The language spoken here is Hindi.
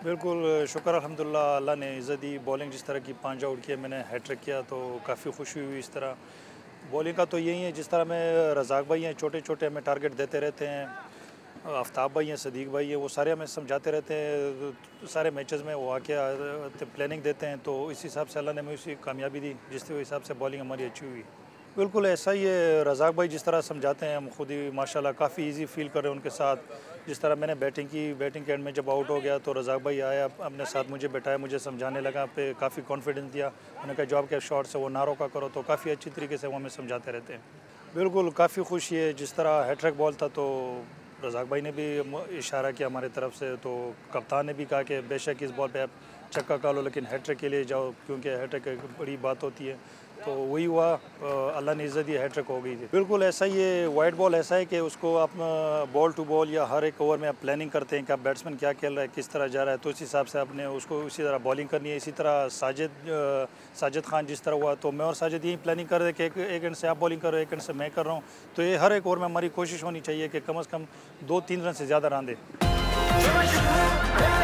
बिल्कुल शुक्र अल्हम्दुलिल्लाह, अल्लाह ने इज़्ज़त दी। बॉलिंग जिस तरह की 5 आउट किए, मैंने हैट्रिक किया तो काफ़ी खुशी हुई। इस तरह बॉलिंग का तो यही है, जिस तरह में रज़ाक भाई हैं, छोटे-छोटे हमें टारगेट देते रहते हैं। आफ्ताब भाई हैं, सदीक भाई हैं, वो सारे हमें समझाते रहते हैं। सारे मैचेस में वो आके प्लानिंग देते हैं, तो इस हिसाब से अल्लाह ने हमें उसी कामयाबी दी, जिस हिसाब से बॉलिंग हमारी अच्छी हुई। बिल्कुल ऐसा ही है, रज़ाक भाई जिस तरह समझाते हैं, हम खुद ही माशाल्लाह काफ़ी इजी फ़ील कर रहे हैं उनके साथ। जिस तरह मैंने बैटिंग की, बैटिंग के एंड में जब आउट हो गया तो रज़ाक भाई आया, अपने साथ मुझे बैठाया, मुझे समझाने लगा, पे काफ़ी कॉन्फिडेंस दिया। उन्होंने कहा जो आपके शॉट से वो ना रोका करो, तो काफ़ी अच्छी तरीके से वो हमें समझाते रहते हैं। बिल्कुल काफ़ी खुशी है, जिस तरह हैट्रिक बॉल था तो रज़ाक भाई ने भी इशारा किया हमारी तरफ से, तो कप्तान ने भी कहा कि बेशक इस बॉल पे आप छक्का खा लो, लेकिन हैट्रिक के लिए जाओ, क्योंकि हैट्रिक एक बड़ी बात होती है। तो वही हुआ, अल्लाह ने इज़्ज़त दी, हैट्रिक हो गई थी। बिल्कुल ऐसा ही है, वाइड बॉल ऐसा है कि उसको आप बॉल टू बॉल या हर एक ओवर में आप प्लानिंग करते हैं कि आप बैट्समैन क्या खेल रहा है, किस तरह जा रहा है, तो इस हिसाब से आपने उसको उसी तरह बॉलिंग करनी है। इसी तरह साजिद खान जिस तरह हुआ, तो मैं और साजिद यही प्लानिंग कर रहे थे कि एक एंड से आप बॉलिंग कर रहे हो, एक एंड से मैं कर रहा हूँ। तो ये हर एक ओवर में हमारी कोशिश होनी चाहिए कि कम से कम 2-3 रन से ज़्यादा रन दें।